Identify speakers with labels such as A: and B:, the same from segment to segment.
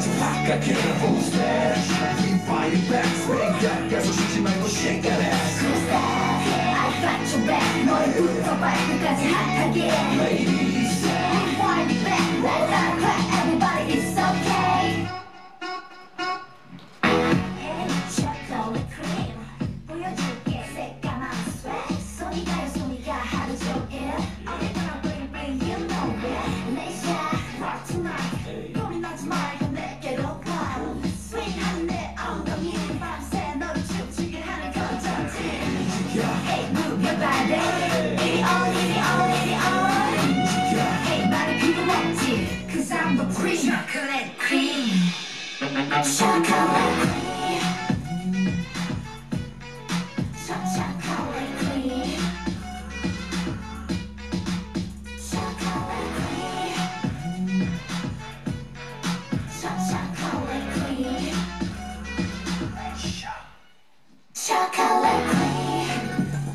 A: 끝까지 확 깎이는 Who's that? We fight it back Swing that 계속 쉬지 말고 shake that ass
B: Who's that? I got your back 머리부터 발끝까지 핫하게
A: Ladies
B: We fight it back 날 따라 clap everybody it's okay Hey chocolate cream 보여줄게 새까만 swag 손이 가요 손이가 하루 종일 어디서나 bling bling you know it 내 shot rock tonight 소리 나지 말고 내게로 가 swing 하는 내 엉덩이 밤새 너를 춤추게 하는 건전지 Hey move your body 이리 on 이리 on 이리 on Hey 말을 필요 없지 Cause I'm the queen Chocolate cream Chocolate cream Chocolate cream Chocolate cream Chocolate cream Chocolate cream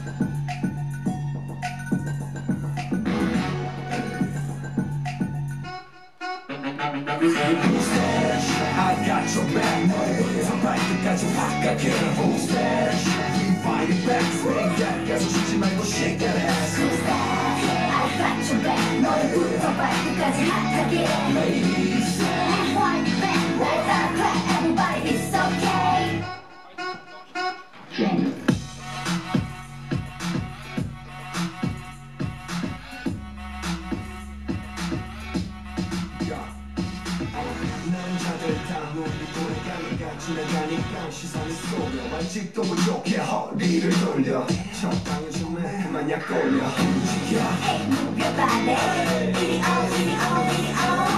A: Who's that? I got your back 머리부터 발끝까지 확 깎이는 Who's that? We fight it back Swing that 계속 쉬지 말고 shake that ass
B: Who's that? I got your back 머리부터 발끝까지 핫하게
A: Ladies
B: We fight it back 날 따라 clap everybody it's okay
A: 남자들 다 우리 돌아가니까 지나가니까 시선이 쏠려 아직도 부족해 허리를 돌려 적당히 좀 해 그만 약 올려 움직여
B: Hey move your body 이리 on 이리 on 이리 on